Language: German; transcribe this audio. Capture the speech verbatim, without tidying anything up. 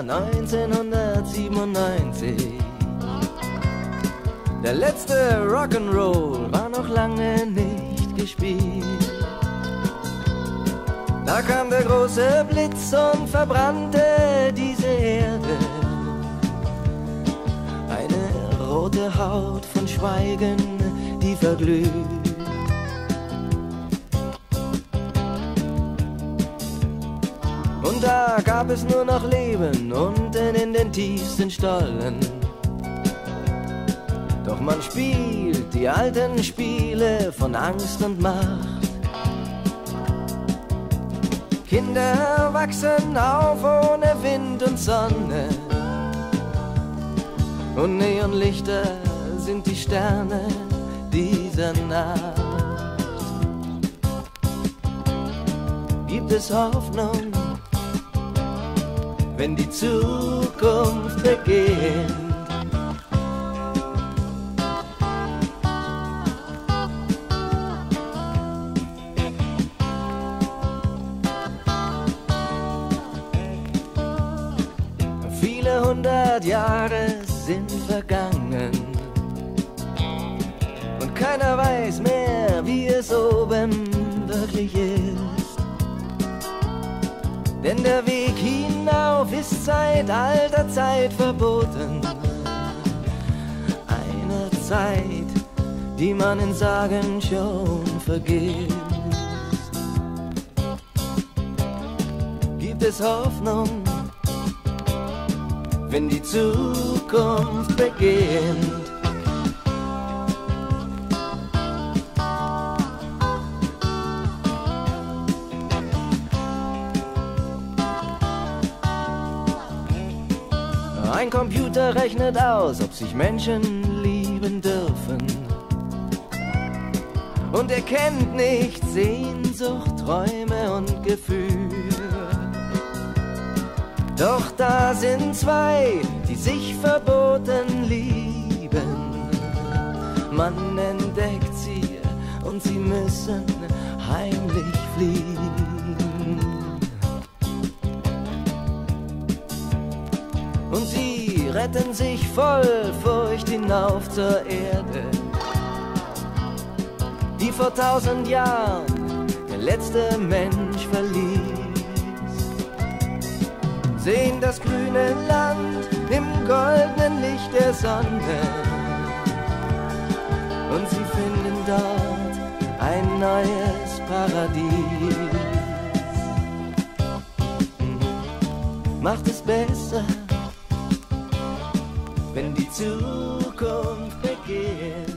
neunzehnhundertsiebenundneunzig. Der letzte Rock'n'Roll war noch lange nicht gespielt. Da kam der große Blitz und verbrannte diese Erde. Eine rote Haut von Schweigen, die verglüht. Und da gab es nur noch Leben unten in den tiefsten Stollen. Doch man spielt die alten Spiele von Angst und Macht. Kinder wachsen auf ohne Wind und Sonne. Und Neonlichter sind die Sterne dieser Nacht. Gibt es Hoffnung, wenn die Zukunft beginnt? Viele hundert Jahre sind vergangen und keiner weiß mehr, wie es oben wirklich ist. Denn der Weg hinauf ist seit alter Zeit verboten. Eine Zeit, die man in Sagen schon vergisst. Gibt es Hoffnung, wenn die Zukunft beginnt? Ein Computer rechnet aus, ob sich Menschen lieben dürfen. Und er kennt nicht Sehnsucht, Träume und Gefühl. Doch da sind zwei, die sich verboten lieben. Man entdeckt sie und sie müssen heimlich fliehen. Und sie retten sich voll Furcht hinauf zur Erde, die vor tausend Jahren der letzte Mensch verließ. Sehen das grüne Land im goldenen Licht der Sonne und sie finden dort ein neues Paradies. Macht es besser, wenn die Zukunft beginnt.